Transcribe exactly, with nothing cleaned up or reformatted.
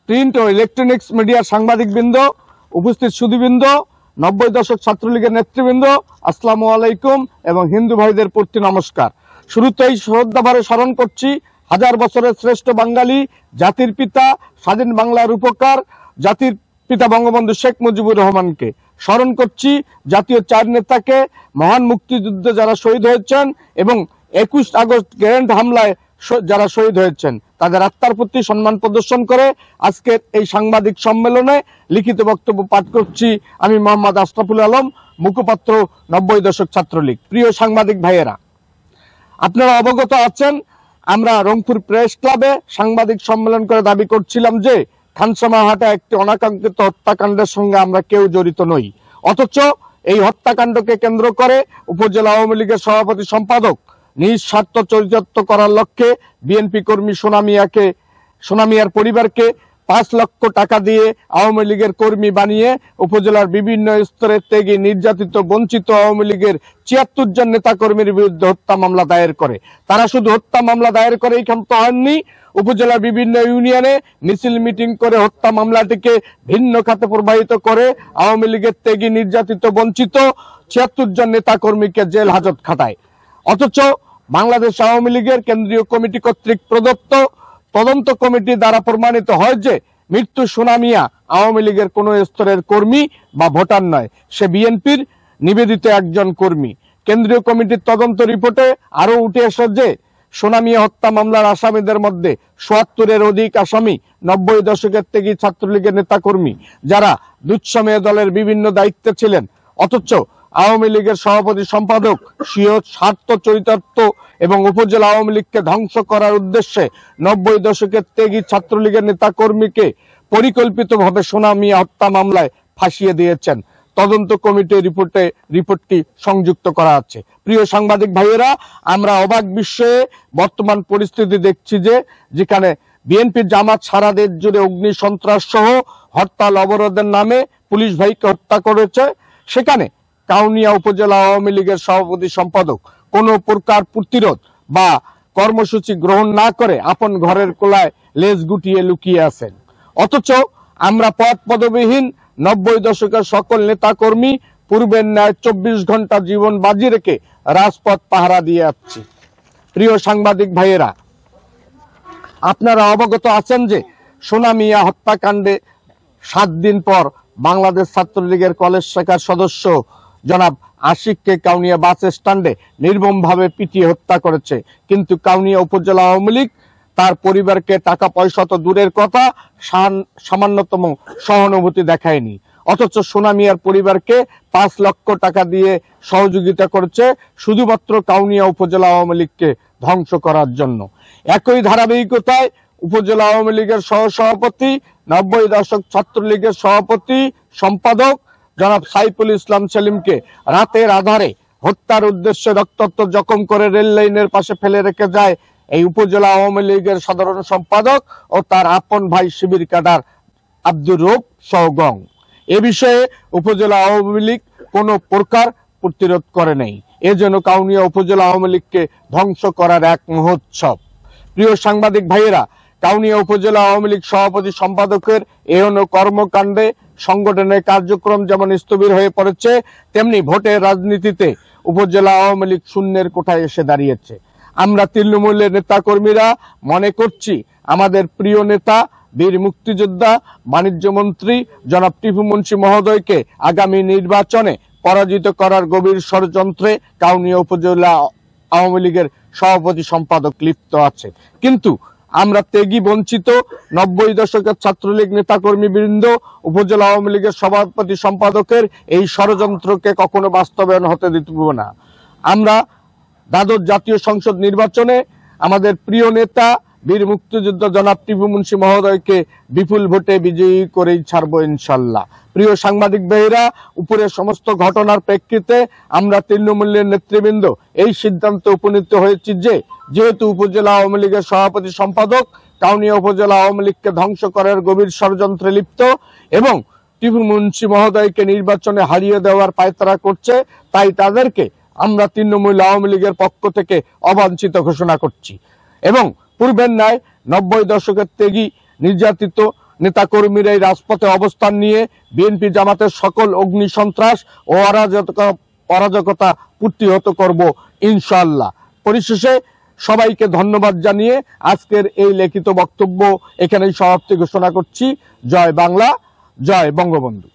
Print ও electronics মিডিয়ার সাংবাদিকবৃন্দ, উপস্থিত সুধীবৃন্দ, নব্বই দশক ছাত্রলীগের নেতৃবৃন্দ, আসসালামু আলাইকুম এবং হিন্দু ভাইদের প্রতি নমস্কার। শুরুতেই শ্রদ্ধাভরে স্মরণ করছি হাজার বছরের শ্রেষ্ঠ বাঙালি, জাতির পিতা, স্বাধীন বাংলার উপকার, জাতির পিতা বঙ্গবন্ধু শেখ মুজিবুর রহমানকে। স্মরণ করছি জাতীয় চার নেতাকে, মহান মুক্তিযুদ্ধে যারা শহীদ হয়েছেন এবং একুশ আগস্ট গ্র্যান্ড হামলায় যারা শহীদ হয়েছেন তাদের আত্মার প্রতি সম্মান প্রদর্শন করে আজকের এই সাংবাদিক সম্মেলনে লিখিত বক্তব্য পাঠ করছি আমি মোহাম্মদ আশরাফুল আলম, মুখপাত্র নব্বই দশক ছাত্রলীগ। প্রিয় সাংবাদিক ভাইয়েরা, আপনারা অবগত আছেন আমরা রংপুর প্রেস ক্লাবে সাংবাদিক সম্মেলন করে দাবি করছিলাম যে খানসামাহাটা একটি অনাকাঙ্ক্ষিত হত্যাকাণ্ডের সঙ্গে আমরা কেউ জড়িত নই। অথচ এই হত্যাকাণ্ডকে কেন্দ্র করে উপজেলা আওয়ামী লীগের সভাপতি সম্পাদক নিজ স্বার্থ চরিতার্থ করার লক্ষ্যে বিএনপি কর্মী সোনা মিয়াকে সোনা মিয়ার পরিবারকে পাঁচ লক্ষ টাকা দিয়ে আওয়ামী লীগের কর্মী বানিয়ে উপজেলার বিভিন্ন স্তরের থেকে নির্যাতিত বঞ্চিত আওয়ামী লীগের ছিয়াত্তর জন নেতা কর্মীর বিরুদ্ধে হত্যা মামলা দায়ের করে। তারা শুধু হত্যা মামলা দায়ের করেই ক্ষান্ত হননি, উপজেলার বিভিন্ন ইউনিয়নে মিছিল মিটিং করে হত্যা মামলাটিকে ভিন্ন খাতে প্রবাহিত করে আওয়ামী লীগের ত্যাগী নির্যাতিত বঞ্চিত ছিয়াত্তর জন নেতা কর্মীকে জেল হাজত খাটায়। অথচ বাংলাদেশ আওয়ামী লীগের কেন্দ্রীয় কমিটি কর্তৃক প্রদত্ত তদন্ত কমিটি দ্বারা প্রমাণিত হয় যে মৃত্যু সোনা মিয়া আওয়ামী লীগের কোন স্তরের কর্মী বা ভোটার নয়, সে বিএনপির নিবেদিত একজন কর্মী। কেন্দ্রীয় কমিটির তদন্ত রিপোর্টে আরো উঠে এসে যে সোনা মিয়া হত্যা মামলার আসামিদের মধ্যে সোয়াত্তরের অধিক আসামি নব্বই দশকের থেকে ছাত্রলীগের নেতা কর্মী যারা দুঃসময়ে দলের বিভিন্ন দায়িত্বে ছিলেন। অথচ আওয়ামী লীগের সভাপতি সম্পাদক স্বীয় স্বার্থ চরিতার্থ এবং উপজেলা আওয়ামী লীগকে ধ্বংস করার উদ্দেশ্যে নব্বই দশকের ত্যাগী ছাত্রলীগের নেতা কর্মীকে পরিকল্পিতভাবে সোনা মিয়া হত্যা মামলায় ফাঁসিয়ে দিয়েছেন। তদন্ত কমিটির রিপোর্টে রিপোর্টটি সংযুক্ত করা আছে। প্রিয় সাংবাদিক ভাইয়েরা, আমরা অবাক বিস্ময়ে বর্তমান পরিস্থিতি দেখছি যে যেখানে বিএনপি জামাত সারা দেশ জুড়ে অগ্নি সন্ত্রাস সহ হরতাল অবরোধের নামে পুলিশ ভাইকে হত্যা করেছে, সেখানে কাউনিয়া উপজেলা আওয়ামী লীগের সভাপতি সম্পাদক কোন প্রকার প্রতিরোধ বা কর্মসূচি গ্রহণ না করে আপন ঘরের কোলায় লেজ গুটিয়ে লুকিয়ে আছেন। অথচ আমরা পদ পদবিহীন নব্বই দশকের সকল নেতা কর্মী পূর্বের ন্যায় চব্বিশ ঘন্টা জীবন বাজি রেখে রাজপথ পাহারা দিয়ে আসছি। প্রিয় সাংবাদিক ভাইয়েরা, আপনারা অবগত আছেন যে সোনা মিয়া হত্যাকাণ্ডে সাত দিন পর বাংলাদেশ ছাত্রলীগের কলেজ শাখার সদস্য জনাব আশিককে কাউনিয়া বাস স্ট্যান্ডে নির্মমভাবে পিটিয়ে হত্যা করেছে, কিন্তু কাউনিয়া উপজেলা আওয়ামী লীগ তার পরিবারকে টাকা পয়সা তো দূরের কথা সামান্যতম সহানুভূতি দেখায়নি। অথচ সোনা মিয়ার পরিবারকে পাঁচ লক্ষ টাকা দিয়ে সহযোগিতা করেছে শুধুমাত্র কাউনিয়া উপজেলা আওয়ামী লীগকে ধ্বংস করার জন্য। একই ধারাবাহিকতায় উপজেলা আওয়ামী লীগের সহসভাপতি, নব্বই দশক ছাত্রলীগের সভাপতি সম্পাদক জনাব সাইফুল ইসলাম সেলিমকে রাতের আধারে হত্যার উদ্দেশ্যে রক্তাক্ত জখম করে রেল লাইনের পাশে ফেলে রেখে যায় এই উপজেলা আওয়ামী লীগের সাধারণ সম্পাদক ও তার আপন ভাই শিবির ক্যাডার আব্দুর রৌফ সওগং। এ বিষয়ে উপজেলা আওয়ামী লীগ কোনো প্রকার প্রতিরোধ করে নেই। এজন্য কাউনিয়া উপজেলা আওয়ামী লীগকে ধ্বংস করার এক মহোৎসব। প্রিয় সাংবাদিক ভাইয়েরা, কাউনিয়া উপজেলা আওয়ামী লীগ সভাপতি সম্পাদকের এহেন কর্মকাণ্ডে সংগঠনের কার্যক্রম যেমন স্থবির হয়ে পড়েছে, তেমনি ভোটের রাজনীতিতে উপজেলা আওয়ামী লীগ শূন্যের কোঠায় এসে দাঁড়িয়েছে। আমরা তৃণমূলের নেতা কর্মীরা মনে করছি আমাদের প্রিয় নেতা বীর মুক্তিযোদ্ধা বাণিজ্য মন্ত্রী জনাব টিপু মুন্সি মহোদয়কে আগামী নির্বাচনে পরাজিত করার গভীর ষড়যন্ত্রে কাউনিয়া উপজেলা আওয়ামী লীগের সভাপতি সম্পাদক লিপ্ত আছে। কিন্তু আমরা ত্যাগী বঞ্চিত নব্বই দশকের ছাত্রলীগ নেতাকর্মী বৃন্দ উপজেলা আওয়ামী লীগের সভাপতি সম্পাদকের এই ষড়যন্ত্রকে কখনো বাস্তবায়ন হতে দিব না। আমরা দ্বাদশ জাতীয় সংসদ নির্বাচনে আমাদের প্রিয় নেতা বীর মুক্তিযোদ্ধা জনাব টিপু মুন্সি মহোদয়কে বিপুল ভোটে বিজয়ী করেই ছাড়বো ইনশাল্লাহ। প্রিয় সাংবাদিক ভাইয়েরা, উপরের সমস্ত ঘটনার প্রেক্ষিতে আমরা তৃণমূলের নেতৃবৃন্দ এই সিদ্ধান্তে উপনীত হয়েছি যে যেহেতু উপজেলা আওয়ামী লীগের সভাপতি সম্পাদক কাউনিয়া উপজেলা আওয়ামী লীগকে ধ্বংস করার গভীর ষড়যন্ত্রে লিপ্ত এবং টিপু মুন্সি মহোদয়কে নির্বাচনে হারিয়ে দেওয়ার পায়তারা করছে, তাই তাদেরকে আমরা তৃণমূল আওয়ামী লীগের পক্ষ থেকে অবাঞ্ছিত ঘোষণা করছি এবং পূর্বের ন্যায় নব্বই দশকের ত্যাগী নির্যাতিত নেতাকর্মীরা এই রাজপথে অবস্থান নিয়ে বিএনপি জামাতের সকল অগ্নি সন্ত্রাস ও অরাজকতা অরাজকতা প্রতিহত করব ইনশাআল্লাহ। পরিশেষে সবাইকে ধন্যবাদ জানিয়ে আজকের এই লিখিত বক্তব্য এখানেই সমাপ্তি ঘোষণা করছি। জয় বাংলা, জয় বঙ্গবন্ধু।